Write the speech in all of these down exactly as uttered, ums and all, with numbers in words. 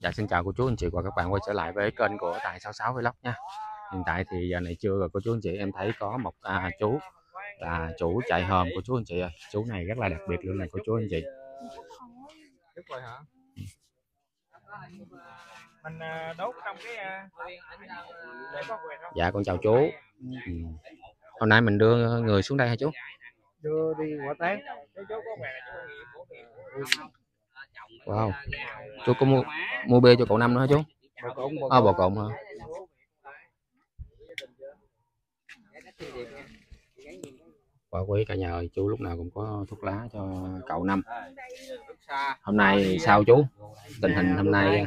Dạ xin chào cô chú anh chị và các bạn quay trở lại với kênh của Tài sáu sáu Vlog nha. Hiện tại thì giờ này trưa rồi cô chú anh chị, em thấy có một à, chú là chủ trại hòm của chú anh chị ơi. Chú này rất là đặc biệt luôn này cô chú anh chị. Rồi hả? Mình đốt trong cái Dạ con chào chú. Ừ. Hôm nay mình đưa người xuống đây hả chú? Đưa đi quả tán. Wow. Chú có mua mua bia cho cậu Năm nữa hả chú? À, bò cộn hả? Và quý cả nhà ơi, chú lúc nào cũng có thuốc lá cho cậu Năm. Hôm nay sao chú? Tình hình hôm nay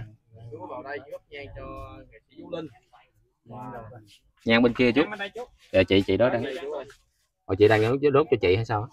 nhang bên kia chú. Dạ chị chị đó đang. Ồ, chị đang đốt đốt cho chị hay sao?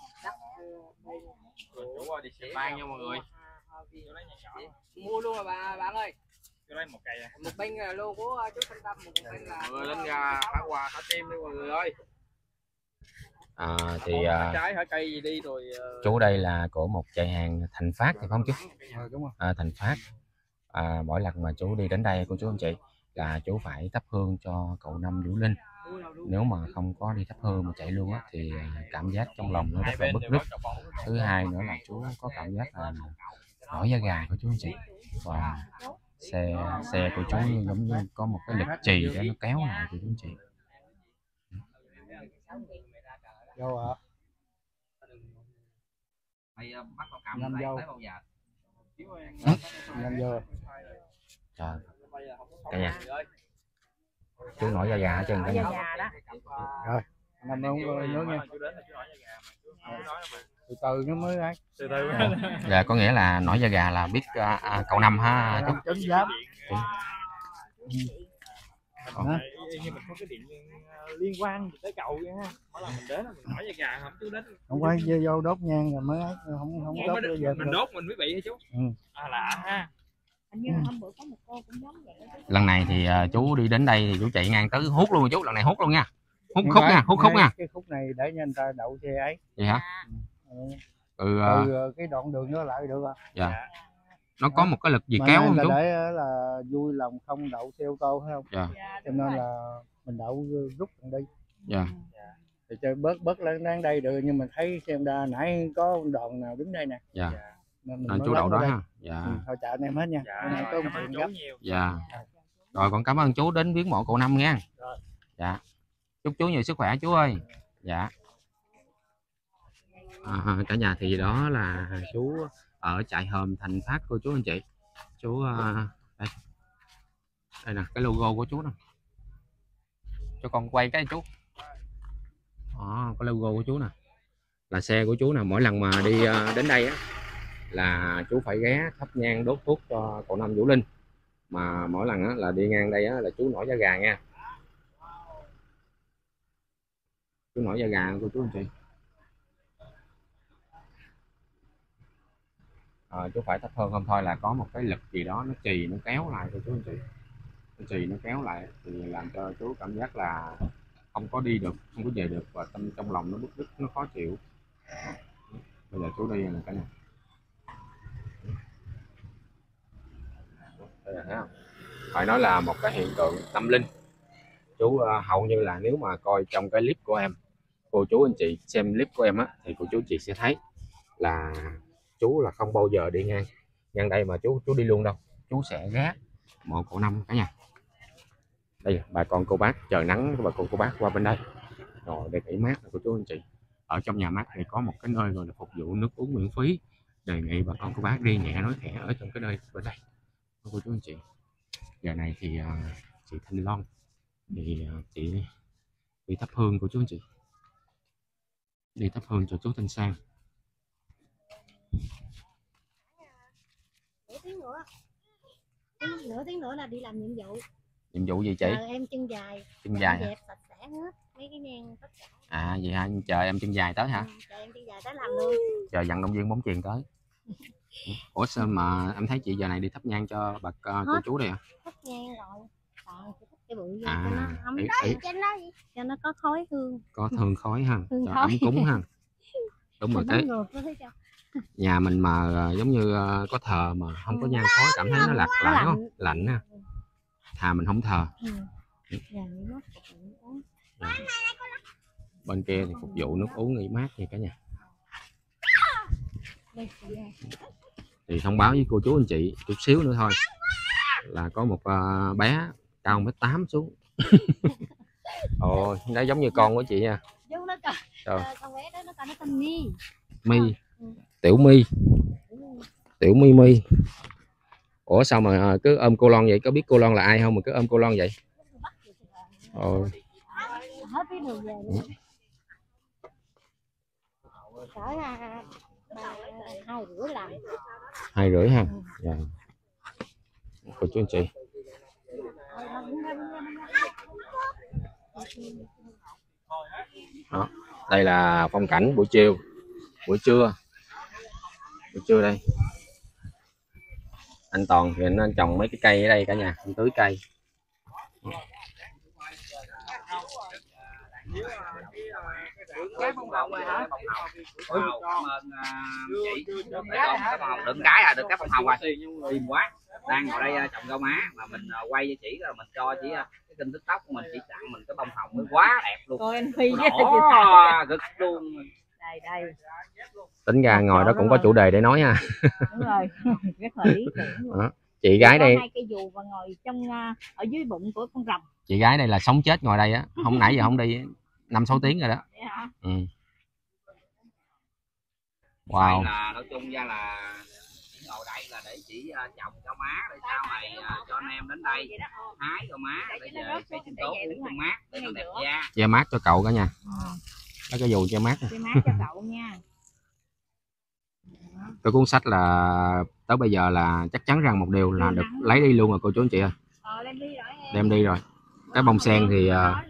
Mua luôn rồi bà bạn ơi. Một cây à. Một bên là lô của chú Thanh Tâm, một bên là người lên gà thả quà thả tim đi mọi người ơi. À, thì à, trái hả cây gì đi rồi. Chú đây là của một trại hàng Thành Phát thì phải không chú? À, Thành Phát. À, mỗi lần mà chú đi đến đây cô chú anh chị là chú phải thắp hương cho cậu Năm Vũ Linh. Nếu mà không có đi thắp hương mà chạy luôn á thì cảm giác trong lòng nó rất là bứt rứt. Thứ hai nữa là chú có cảm giác là nổi da gà của chú anh chị. Và xe xe của chú giống như có một cái lực chì để nó kéo lại của chú anh chị. Vô ạ. Năm dâu. Năm dâu. Trời. Cả nhà. Chú nổi da gà hết trơn cả nhà. Rồi, năm ông nước nha. Từ từ nó mới ấy. Từ từ. Dạ có nghĩa là nổi da gà là biết à, à, cậu Năm ha chú. Chấn giáp. Hả? Nhưng mình có cái điện liên quan tới cậu vậy ha. Mỗi lần mình đến mình nổi da gà không chú đến. Không phải vô, vô đốt nhang rồi mới ấy, không không đốt bây giờ. Mình đốt mình mới bị hả chú? Ừ. À lạ ha. Lần này thì uh, chú đi đến đây thì chú chạy ngang tới hút luôn chú, lần này hút luôn nha. Hút khúc nha, hút khúc nha. Cái khúc này để cho người ta đậu xe ấy. Vậy hả? Ừ. Ừ, Từ uh, cái đoạn đường đó lại được à. Dạ. Nó có một cái lực gì mà kéo không là chú? để là vui lòng không đậu xe ô tô phải không? Dạ. Cho nên là mình đậu rút mình đi. Dạ. Thì chơi bớt bớt lên đến đây được, nhưng mà thấy xem đa nãy có đoàn nào đứng đây nè. Dạ. Nên À, chú đậu đó ha. Dạ. Ừ, thôi chào anh em hết nha. Dạ. Này có một chuyện gấp. Dạ. Rồi con cảm ơn chú đến viếng mộ cậu Năm nha. Dạ. Chúc chú nhiều sức khỏe chú ơi. Dạ. À, cả nhà thì đó là chú ở trại hòm Thành Phát cô chú anh chị. Chú đây. Đây nè cái logo của chú nè. Cho con quay cái chú. Đó, cái logo của chú nè. Là xe của chú nè, mỗi lần mà đi đến đây á là chú phải ghé thắp nhang đốt thuốc cho cậu Năm Vũ Linh. Mà mỗi lần á là đi ngang đây á là chú nổi da gà nha. Chú nổi da gà cô chú anh chị. À, chú phải thắp hương không thôi là có một cái lực gì đó nó chì nó kéo lại cho chú anh chị. Nó chì nó kéo lại thì làm cho chú cảm giác là không có đi được, không có về được, và tâm trong lòng nó bứt rứt, nó khó chịu. Bây giờ chú đi là cái này. Đây là thấy không? Phải nói là một cái hiện tượng tâm linh. Chú uh, hầu như là nếu mà coi trong cái clip của em, cô chú anh chị xem clip của em á thì cô chú chị sẽ thấy là chú là không bao giờ đi ngang ngang đây mà chú chú đi luôn đâu. Chú sẽ ghé mộ cậu Năm cả nhà. Đây bà con cô bác trời nắng, bà con cô bác qua bên đây rồi để nghỉ mát của chú anh chị. Ở trong nhà mát này có một cái nơi rồi là phục vụ nước uống miễn phí, đề nghị bà con cô bác đi nhẹ nói khẽ ở trong cái nơi bên đây cô chú anh chị. Giờ này thì uh, chị Thanh Loan thì uh, chị đi thắp hương của chú anh chị, đi thắp hương cho chú Thanh Sang. Nửa tiếng nữa, nửa tiếng nữa là đi làm nhiệm vụ. Nhiệm vụ gì chị? Chờ em chân dài. Chân dài dẹp sạch sẽ hết mấy cái nhang tất cả. À vậy hả? Chờ em chân dài tới hả? Ừ, chờ em chân dài tới làm luôn. Chờ vận động viên bóng chuyền tới. Ủa sao mà em thấy chị giờ này đi thắp nhang cho bà cô chú đây à? Thắp nhang rồi. Còn cái bụi vô à, cho nó ấm ý, ý. cho nó có khói hương. Có hương khói ha, Hương cho khói. ấm cúng ha. Đúng rồi, cái Nhà mình mà giống như có thờ mà không có nhang khói cảm thấy nó lạc Nó lại lạnh. không? Lạnh ha. Thà mình không thờ. Ừ. Dạ, nước uống. Bên kia thì phục vụ nước uống nghỉ mát nha cả nhà. Đây, dạ. Thì thông báo với cô chú anh chị chút xíu nữa thôi là có một uh, bé cao một mét tám xuống. Ồ, nó giống như con của chị nha. Giống nó con, Rồi. con bé đó nó con nó tên My. My, Ừ. Tiểu My, Tiểu My My. Ủa sao mà cứ ôm cô Loan vậy? Có biết cô Loan là ai không mà cứ ôm cô Loan vậy? Ồ. Hết cái đường về luôn. Cỡ à, hai rưỡi lần. Hai rưỡi ha. Dạ. Cô chú anh chị. Đó. Đây là phong cảnh buổi chiều, buổi trưa, buổi trưa đây. Anh Toàn thì anh trồng mấy cái cây ở đây cả nhà, anh tưới cây. Cái bông hồng rồi hả? Ừ, cảm ơn chị. Còn cái bông hồng đựng cái à, được cái bông hồng rồi. Tìm quá. Đang ngồi đây trồng rau má mà mình quay cho chị rồi mình cho chị cái kênh TikTok của mình, chị tặng mình cái bông hồng mới quá đẹp luôn. Coi anh Phi với Đó, cực luôn. đây đây. Tính ra ngồi đó cũng có chủ đề để nói ha. Đúng rồi, rất là lý tưởng. Đó. Chị gái đây. Hai cây dù và ngồi trong ở dưới bụng của con rồng. Chị gái đây là sống chết ngồi đây á, không nãy giờ không đi năm sáu tiếng rồi đó. Ừ. Wow. Đây là nói chung ra là ngồi đây là để chỉ uh, trồng rau má để sau này uh, cho anh em đến đây hái rau má để về cây sinh tốt uống trong mát để nó đẹp da. Che mát cho cậu cả nhà. Đó cái dù che mát. Che mát cho cậu nha. Cái cuốn sách là tới bây giờ là chắc chắn rằng một điều là được lấy đi luôn rồi cô chú anh chị ơi. Đem đi rồi. Cái bông sen thì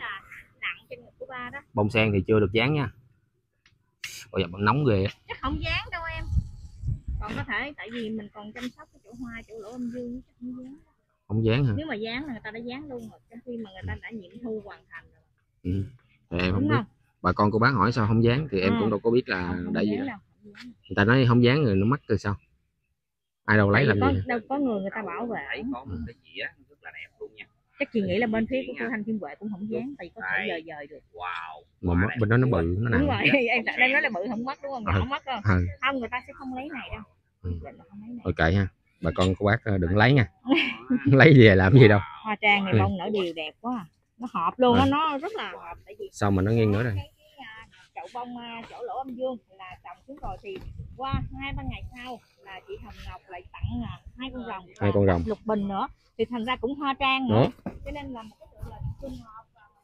bông sen thì chưa được dán nha. Bây giờ vẫn nóng ghê. Chắc không dán đâu em. Còn có thể tại vì mình còn chăm sóc cái chỗ hoa chỗ lỗ âm dương chắc không dán. Không dán hả? Nếu mà dán là người ta đã dán luôn rồi, trong khi mà người ta đã nghiệm thu hoàn thành rồi. Ừ. Thì em Đúng không biết. không? Bà con cô bác hỏi sao không dán thì em Ừ. cũng đâu có biết là Không, không để gì dán đâu. đâu. Người ta nói không dán rồi nó mắc từ sao? Ai đâu lấy làm có, gì? đâu có người người ta bảo vệ. Đấy, có một cái dĩa rất là đẹp luôn nha. Chắc chị nghĩ là bên phía của cô Thanh Kim Huệ cũng không dán, tại có thể dời dời được. Wow. Mà mất, bên đó nó bự nó nặng. Đúng rồi, em đang nói là bự không mất đúng không? Nhỏ Ừ. mất không? Ừ. Không, người ta sẽ không lấy này đâu. Ừ. Không lấy này. Ok ha. Bà con cô bác đừng lấy nha. Lấy về làm gì đâu. Hoa trang này Ừ. bông nở đều đẹp quá à. Nó hợp luôn á, Ừ. nó rất là hợp tại vì Sao mà nó nghiêng nữa đây? cái, cái, chậu bông chỗ lỗ âm dương là trồng xuống rồi thì qua hai ba ngày sau là chị Hồng Ngọc lại tặng hai con rồng, Hai con rồng. lục bình nữa thì thành ra cũng hoa trang nữa. Đó. Cho nên là một cái sự là xung hợp.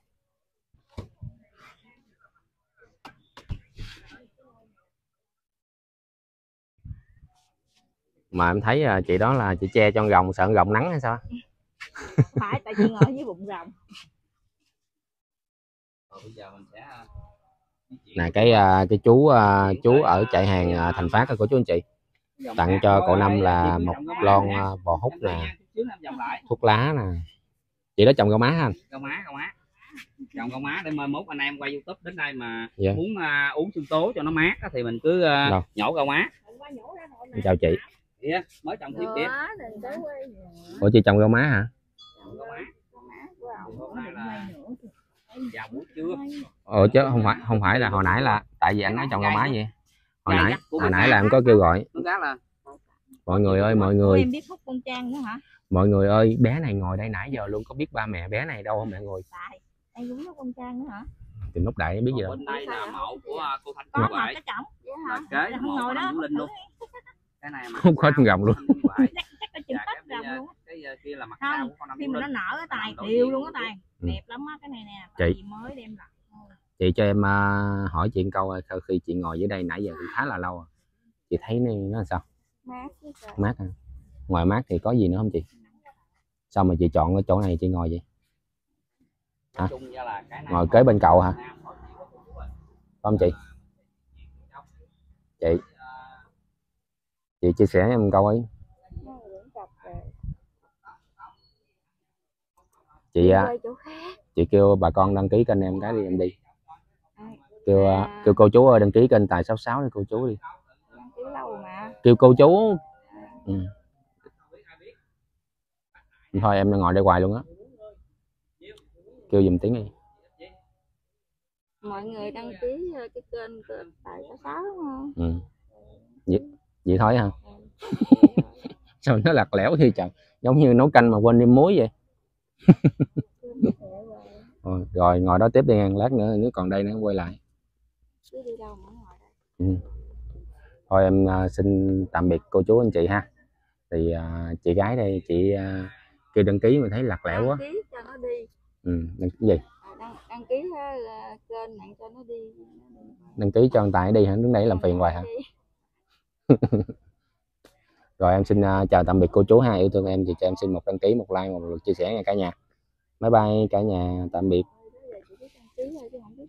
Mà em thấy chị đó là chị che cho con rồng sợ con rồng nắng hay sao? Phải, tại chị ngồi dưới bụng rồng. Nè cái cái chú chú ở chạy hàng Thành Phát của chú anh chị tặng cho cậu Năm là một lon bò hút nè, thuốc lá nè. Chị đó trồng rau má anh? Rau má, rau má. Trồng rau má để mai mốt anh em quay YouTube đến đây mà dạ. muốn uh, uống sinh tố cho nó mát thì mình cứ uh, nhổ rau má. Chào chị. Yeah, mới trồng tiếp tiếp. Ủa chị trồng rau má hả? Rau má. Hôm nay là vào buổi trưa. Ờ chứ không phải không phải là hồi nãy là tại vì anh nói trồng rau má vậy. Hồi nãy hồi nãy là em có kêu gọi. Mọi người ơi mọi người. Em biết hút con trang nữa hả? Mọi người ơi, bé này ngồi đây nãy giờ luôn có biết ba mẹ bé này đâu không mọi người? Em cũng hút con trang nữa hả? Thì lúc đại biết gì đâu. Bên đây là mộ của cô Thanh Có Kim mà Huệ. cái cổng vậy hả? Là kế Là không mộ ngồi đó. Linh luôn. Cái này mà Không có con rồng luôn. Chắc có chừng tách rồng luôn. Cái kia là mặt Không, sau của con Năm khi mà nó Linh. nở cái tài tiêu luôn á tài. Ừ. Đẹp lắm á cái này nè. Chị. Chị mới đem đặt thôi. Chị cho em uh, hỏi chị câu sau khi chị ngồi dưới đây nãy giờ thì khá là lâu rồi. Chị thấy nó làm sao? Mát chứ. Mát hả? Ngoài mát thì có gì nữa không chị? Sao mà chị chọn cái chỗ này chị ngồi vậy? Hả? Ngồi kế bên cậu hả? Phải không chị? Chị Chị chia sẻ em câu ấy. Chị chị kêu bà con đăng ký kênh em cái đi em đi. Kêu kêu cô chú ơi đăng ký kênh Tài sáu sáu đi cô chú đi. lâu mà. Kêu cô chú. Ừ. Thôi em ngồi đây hoài luôn á. Kêu giùm tiếng đi. Mọi người đăng ký cái kênh tại có sáu đúng không? Ừ. Vậy, vậy thôi hả? Sao nó lạc lẽo thì trời, giống như nấu canh mà quên đi muối vậy. Rồi, rồi ngồi đó tiếp đi, lát nữa nếu còn đây nữa quay lại. Chứ đi đâu mà ngồi đây. Ừ. Thôi em uh, xin tạm biệt cô chú anh chị ha. Thì uh, chị gái đây chị uh, kêu đăng ký mà thấy lạc lẽo quá. Đăng ký cho nó đi. Ừ, đăng ký gì? À, đăng, đăng ký là kênh này cho nó đi. Đăng ký cho anh Tài đi hả? Đứng đây làm phiền hoài hả? Rồi em xin uh, chào tạm biệt cô chú ha, yêu thương em thì cho em xin một đăng ký, một like, một lượt chia sẻ nha cả nhà. Bye bye cả nhà, tạm biệt.